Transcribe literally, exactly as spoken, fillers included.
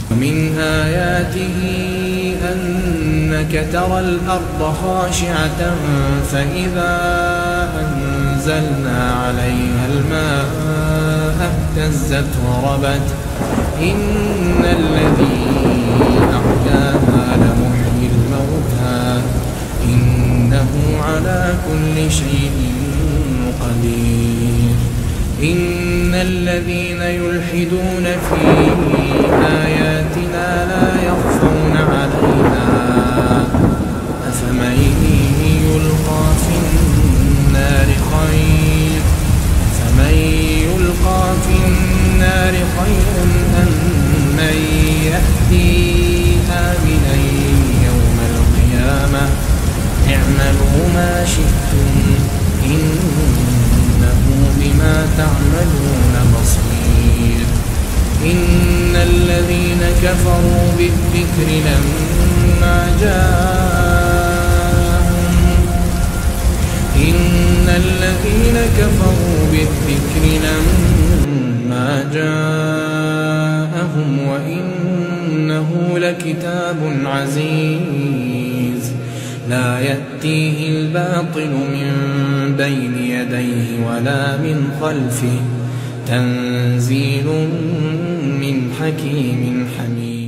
ومن آياته أنك ترى الأرض خاشعة فإذا أنزلنا عليها الماء اهتزت وربت إن الذي أحياها لمحيي الموتى إنه على كل شيء قدير. إن الذين يلحدون في آياتنا لا يخفون علينا أفمن يلقى في النار خير فمن يلقى في النار خير أم من يأتي آمنا يوم القيامة اعملوا ما شئتم إنه بما تعملون بصير. إن الذين كفروا بالذكر لما جاءهم إن الذين كفروا بالذكر لما جاءهم وإنه لكتاب عزيز لا يأتيه الباطل من بين يديه ولا من خلفه تنزيل من حكيم حميد.